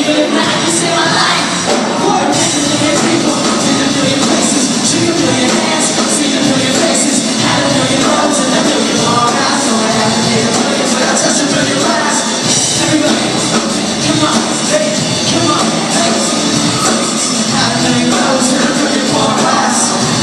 even if not, you save my life. For a million people, in a million places, shake a million hands, see a million faces, had a million roads and a million long eyes. So I haven't made a million, but I'll touch a million lives. Everybody, come on, hey, come on, hey. Had a million roads and a million long eyes.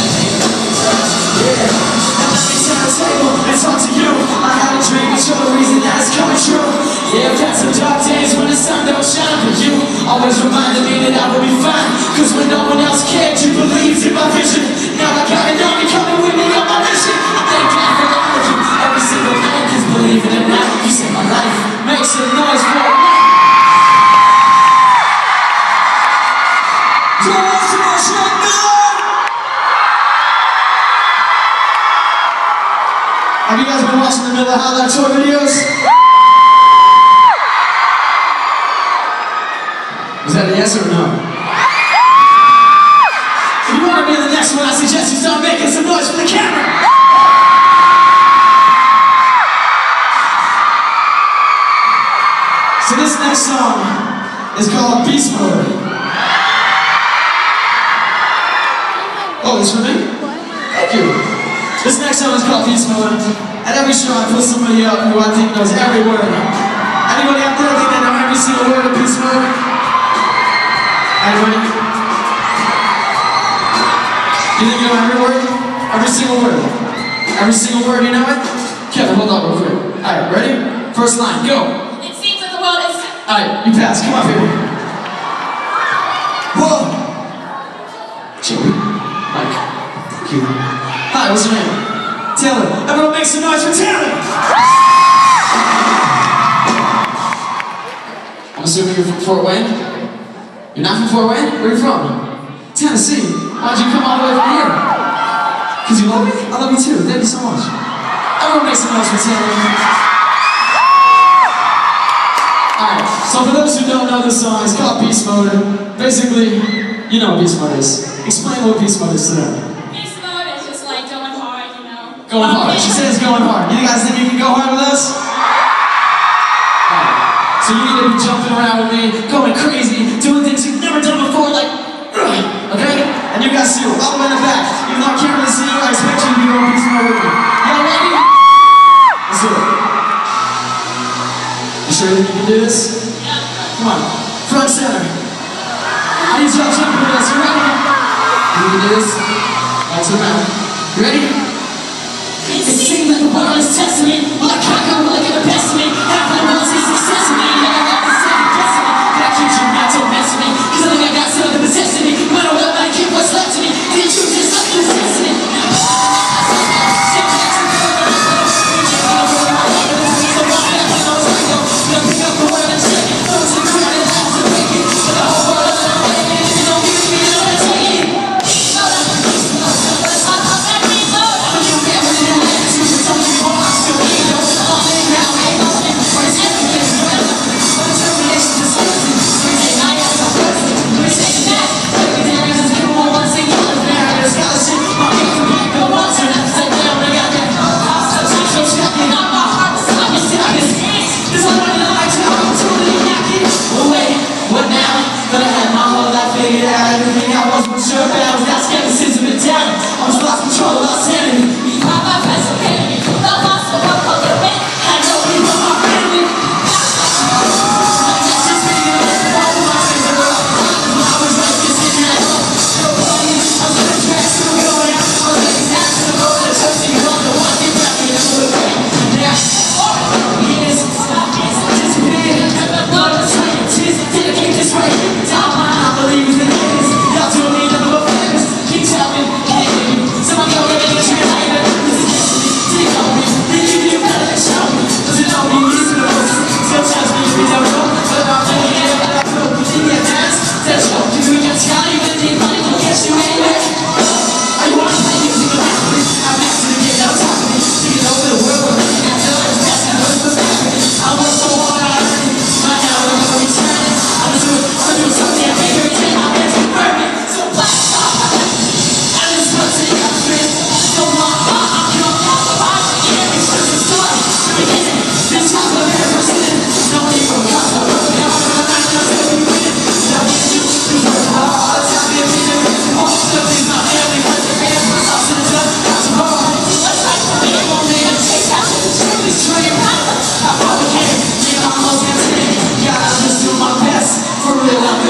Yeah, now let me sit at the table and talk to you. I had a dream and show the reason that it's coming true. Yeah, I've had some dark days when the sun don't shine, but you always reminded me that I would be fine. Cause when no one else cared, you believed in my vision. Now I got an army coming with me on my mission. I thank God for all of you. Every single man is believing in that. You saved my life. Make some noise for it. Have you guys been watching the Miller High Life tour videos? Was that a yes or a no? If you want to be in the next one, I suggest you start making some noise for the camera. So this next song is called Beast Mode. Oh, it's for me? Thank you. This next song is called Beast Mode. At every show I put somebody up who I think knows every word. Anybody out there think they know every single word of Beast Mode? Anybody? You think you know every word? Every single word? Every single word, you know it? Kevin, hold on real quick. Alright, ready? First line, go! It seems that the world is... Alright, you pass, come up here. Whoa! Joey. Mike. Thank you. Hi, what's your name? Taylor. Everyone make some noise for Taylor! I'm assuming you're from Fort Wayne? You're not from Fort Wayne? Where are you from? Tennessee. Why'd you come all the way from here? Because you love me? I love you too. Thank you so much. Everyone make some noise for Taylor. Alright, so for those who don't know this song, it's called Beast Mode. Basically, you know what Beast Mode is. Explain what Beast Mode is to them. Beast Mode is just like going hard, you know. Going hard. She says going hard. You guys think you can go hard with us? Alright. So you need to be jumping around with me, going crazy, doing things you've never done before, like, okay? And you guys too, all the way in the back. Even though I can't really see you, I expect you to be going Beast Mode with me. Y'all ready? Let's do it. You sure that you can do this? Yeah. Come on. Front center. I need y'all jumping with us. You ready? You can do this. Back to the mountain. You ready? It seems like the world is testing me. Will I conquer? Will I get the best of me? Half of the world sees success in me. Like I got the second best of me. But I keep you not don't mess with me. Cause I think I got something that possessing me. No matter what, I keep what's left of me. The truth is something that's destiny. Everything I was sure about was that skepticism and doubt. I was lost control, lost sanity. You caught my best enemy. The lost of what called the win. I know we were my family. Just being in the world, my favorite world. I was like this in that world. Nobody, I was gonna dress to the going out. I was like this after the road. The church you love the one thing back in the blue. Now, years, disappeared. The blood was trying to dedicate this right. Down my I believe in the years. Y'all do me nothing but favors. Keep telling me, can't you? Someone go get me.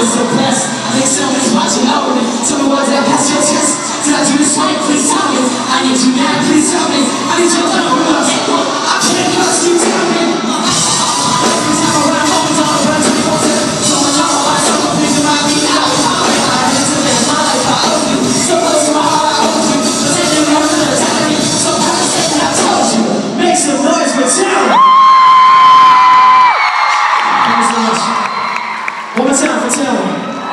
is the best. I think someone's watching over me. Tell me what's that past your chest. Did I do this right? Please tell me. I need you now, please tell me. I need your love, I can't trust you, tell me. Every time I ride home, it's all about you. So much all my life, I'm thinking about me now. I need to live my life, I owe you. So close to my heart, I hold you. But then you run to the time. So proud to say that I told you. Make some noise for Tara. Thanks so much. One more time for Tara.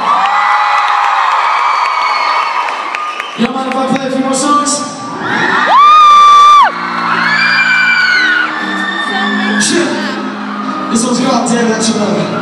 You don't mind if I play a few more songs? Sure. This one's called Damn That You Love It.